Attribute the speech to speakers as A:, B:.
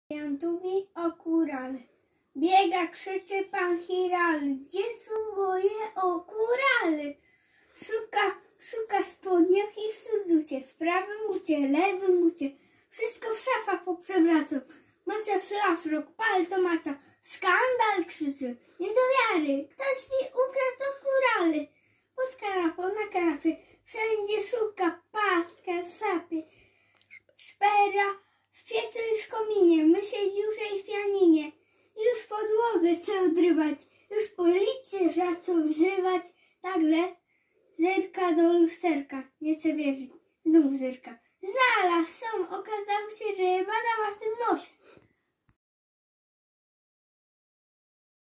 A: Jantowi okulary. Biega, krzyczy pan Hiral. Gdzie są moje okulary? Szuka w spodniach i w surducie, w prawym bucie, lewym bucie. Wszystko w szafach poprzebracał. Macia szlafrok, palto maca. Skandal krzyczy, nie do wiary. Ktoś mi ukradł okulary. Pod kanapą, na kanapie, wszędzie szuka, paska, sapie. Szpera w piecu i w kominie, mysie dziurze i w pianinie. Już podłogę chce odrywać, już policję zaczął wzywać. Nagle zerka do lusterka, nie chce wierzyć, znów zerka. Znalazł, okazało się, że badała w tym nosie.